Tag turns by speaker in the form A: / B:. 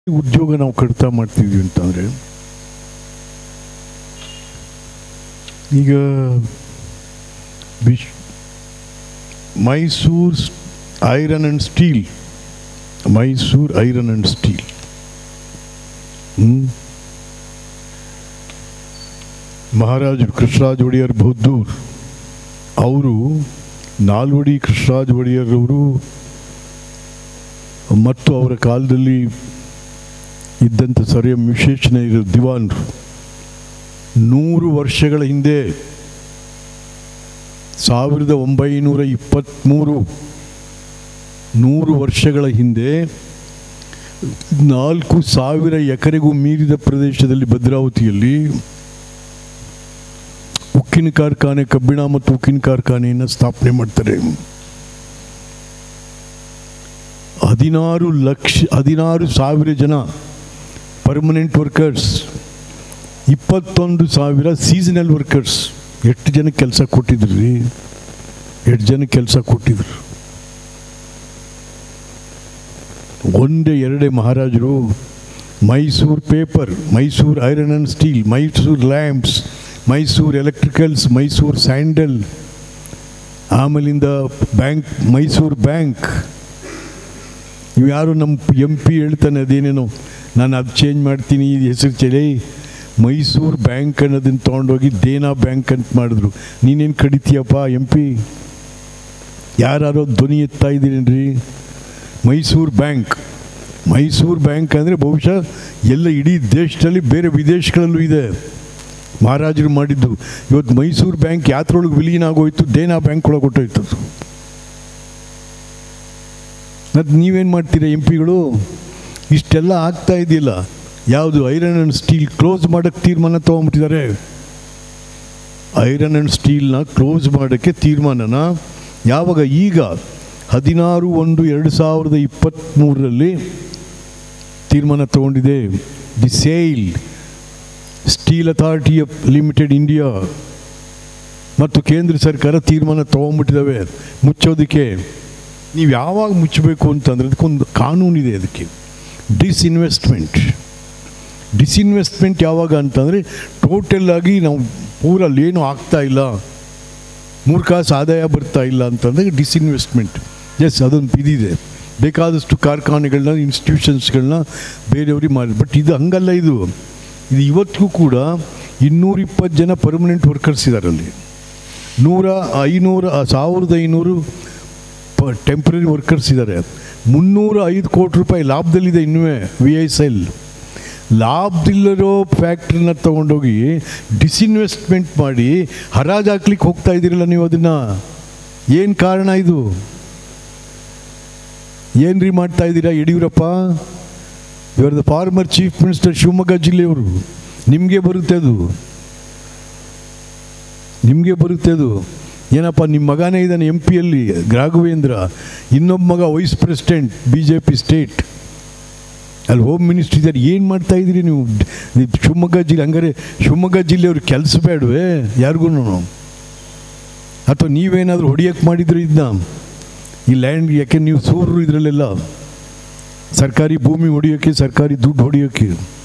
A: ಉದ್ಯೋಗ ನಾವು ಕಡಿತ ಮಾಡ್ತಿದ್ವಿ ಅಂತಂದರೆ, ಈಗ Mysuru iron and steel, Mysuru iron and steel ಮಹಾರಾಜರು ಕೃಷ್ಣರಾಜ ಒಡೆಯರ್ ಬಹದ್ದೂರ್ ಅವರು, ನಾಲ್ವಡಿ ಕೃಷ್ಣರಾಜ ಒಡೆಯರವರು ಮತ್ತು ಅವರ ಕಾಲದಲ್ಲಿ ಇದ್ದಂಥ ಸರಿಯ ವಿಶೇಷಣೀಯರು ದಿವಾನರು 100 ವರ್ಷಗಳ ಹಿಂದೆ 1923 100 ವರ್ಷಗಳ ಹಿಂದೆ 4,000 ಎಕರೆಗೂ ಮೀರಿದ ಪ್ರದೇಶದಲ್ಲಿ ಭದ್ರಾವತಿಯಲ್ಲಿ ಉಕ್ಕಿನ ಕಾರ್ಖಾನೆ, ಕಬ್ಬಿಣ ಮತ್ತು ಉಕ್ಕಿನ ಕಾರ್ಖಾನೆಯನ್ನು ಸ್ಥಾಪನೆ ಮಾಡ್ತಾರೆ. 16,000 ಜನ ಪರ್ಮನೆಂಟ್ ವರ್ಕರ್ಸ್, 21,000 ಸೀಸನಲ್ ವರ್ಕರ್ಸ್. ಎಷ್ಟು ಜನಕ್ಕೆ ಕೆಲಸ ಕೊಟ್ಟಿದ್ರು ರೀ? 8 ಜನಕ್ಕೆ ಕೆಲಸ ಕೊಟ್ಟಿದ್ರು. ಒಂದೇ ಎರಡೇ ಮಹಾರಾಜರು Mysuru paper, Mysuru iron and steel, Mysuru lamps, Mysuru electricals, Mysuru sandal, ಆಮೇಲಿಂದ ಬ್ಯಾಂಕ್, ಮೈಸೂರು ಬ್ಯಾಂಕ್. ಇವು ಯಾರು ನಮ್ಮ MP ಹೇಳ್ತಾನೆ ಅದೇನೇನೋ, ನಾನು ಅದು ಚೇಂಜ್ ಮಾಡ್ತೀನಿ, ಇದು ಹೆಸರು ಚಳಿ, ಮೈಸೂರು ಬ್ಯಾಂಕ್ ಅನ್ನೋದನ್ನು ತೊಗೊಂಡೋಗಿ ದೇನಾ ಬ್ಯಾಂಕ್ ಅಂತ ಮಾಡಿದ್ರು. ನೀನೇನು ಕಡಿತೀಯಪ್ಪ MP? ಯಾರೋ ಧ್ವನಿ ಎತ್ತಾ ಇದ್ದೀರೇನ್ರಿ? ಮೈಸೂರು ಬ್ಯಾಂಕ್, ಮೈಸೂರು ಬ್ಯಾಂಕ್ ಅಂದರೆ ಬಹುಶಃ ಎಲ್ಲ ಇಡೀ ದೇಶದಲ್ಲಿ, ಬೇರೆ ವಿದೇಶಗಳಲ್ಲೂ ಇದೆ, ಮಹಾರಾಜರು ಮಾಡಿದ್ದು. ಇವತ್ತು ಮೈಸೂರು ಬ್ಯಾಂಕ್ ಯಾತ್ರೊಳಗೆ ವಿಲೀನ ಆಗೋಯ್ತು, ದೇನಾ ಬ್ಯಾಂಕ್ ಒಳಗೆ ಹೊಟ್ಟೋಯ್ತು. ಮತ್ತು ನೀವೇನು ಮಾಡ್ತೀರಾ MP ಗಳು? ಇಷ್ಟೆಲ್ಲ ಆಗ್ತಾ ಇದೆಯಲ್ಲ, ಯಾವುದು ಐರನ್ ಆ್ಯಂಡ್ ಸ್ಟೀಲ್ ಕ್ಲೋಸ್ ಮಾಡೋಕ್ಕೆ ತೀರ್ಮಾನ ತೊಗೊಂಬಿಟ್ಟಿದ್ದಾರೆ. ಐರನ್ ಆ್ಯಂಡ್ ಸ್ಟೀಲ್ನ ಕ್ಲೋಸ್ ಮಾಡೋಕ್ಕೆ ತೀರ್ಮಾನನ ಯಾವಾಗ? ಈಗ 16/1/2023 ತೀರ್ಮಾನ ತಗೊಂಡಿದೆ the SAIL steel authority of limited India ಮತ್ತು ಕೇಂದ್ರ ಸರ್ಕಾರ ತೀರ್ಮಾನ ತೊಗೊಂಡ್ಬಿಟ್ಟಿದ್ದಾವೆ ಮುಚ್ಚೋದಕ್ಕೆ. ನೀವು ಯಾವಾಗ ಮುಚ್ಚಬೇಕು ಅಂತಂದರೆ ಅದಕ್ಕೊಂದು ಕಾನೂನಿದೆ. ಅದಕ್ಕೆ ಡಿಸ್ಇನ್ವೆಸ್ಟ್ಮೆಂಟ್ ಯಾವಾಗ ಅಂತಂದರೆ, ಟೋಟಲ್ಲಾಗಿ ನಾವು ಪೂರ ಏನೂ ಆಗ್ತಾ ಇಲ್ಲ, 3 ಕಾಸು ಆದಾಯ ಬರ್ತಾ ಇಲ್ಲ ಅಂತಂದರೆ ಡಿಸ್ಇನ್ವೆಸ್ಟ್ಮೆಂಟ್. ಎಸ್, ಅದೊಂದು ಇದಿದೆ. ಬೇಕಾದಷ್ಟು ಕಾರ್ಖಾನೆಗಳನ್ನ, ಇನ್ಸ್ಟಿಟ್ಯೂಷನ್ಸ್ಗಳನ್ನ ಬೇರೆಯವ್ರಿಗೆ ಮಾಡಿ. ಬಟ್ ಇದು ಹಂಗಲ್ಲ. ಇದು ಇವತ್ತಿಗೂ ಕೂಡ 220 ಜನ ಪರ್ಮನೆಂಟ್ ವರ್ಕರ್ಸ್ ಇದ್ದಾರೆ ಅಲ್ಲಿ. 1,500 ಟೆಂಪ್ರರಿ ವರ್ಕರ್ಸ್ ಇದ್ದಾರೆ. 305 ಕೋಟಿ ರೂಪಾಯಿ ಲಾಭದಲ್ಲಿದೆ ಇನ್ನೂ VISL. ಲಾಭದಿಲ್ಲರೋ ಫ್ಯಾಕ್ಟ್ರಿನ ತೊಗೊಂಡೋಗಿ ಡಿಸ್ಇನ್ವೆಸ್ಟ್ಮೆಂಟ್ ಮಾಡಿ ಹರಾಜು ಹಾಕ್ಲಿಕ್ಕೆ ಹೋಗ್ತಾ ಇದ್ದೀರಲ್ಲ ನೀವು. ಅದನ್ನು ಏನು ಕಾರಣ? ಇದು ಏನ್ರಿ ಮಾಡ್ತಾ ಇದ್ದೀರಾ ಯಡಿಯೂರಪ್ಪ? ಇವರು the former chief minister, Shivamogga ಜಿಲ್ಲೆಯವರು. ನಿಮಗೆ ಬರುತ್ತೆ ಅದು, ನಿಮಗೆ ಬರುತ್ತೆ ಅದು. ಏನಪ್ಪ, ನಿಮ್ಮ ಮಗನೇ ಇದ್ದಾನೆ MP ರಾಘವೇಂದ್ರ, ಇನ್ನೊಬ್ಬ ಮಗ ವೈಸ್ ಪ್ರೆಸಿಡೆಂಟ್ BJP ಸ್ಟೇಟ್, ಅಲ್ಲಿ ಹೋಮ್ ಮಿನಿಸ್ಟ್ರಿ ಇದ್ದಾರೆ. ಏನು ಮಾಡ್ತಾ ಇದ್ದೀರಿ ನೀವು ಶಿವಮೊಗ್ಗ ಜಿಲ್ಲೆ? ಹಂಗಾರೆ ಶಿವಮೊಗ್ಗ ಜಿಲ್ಲೆಯವ್ರಿಗೆ ಕೆಲಸ ಬೇಡವೇ ಯಾರಿಗೂ? ಅಥವಾ ನೀವೇನಾದರೂ ಹೊಡಿಯೋಕ್ಕೆ ಮಾಡಿದ್ರು ಇದನ್ನ, ಈ ಲ್ಯಾಂಡ್? ಯಾಕೆ ನೀವು ಸೂರರು ಇದರಲ್ಲೆಲ್ಲ ಸರ್ಕಾರಿ ಭೂಮಿ ಹೊಡಿಯೋಕ್ಕೆ, ಸರ್ಕಾರಿ ದುಡ್ಡು ಹೊಡಿಯೋಕ್ಕೆ.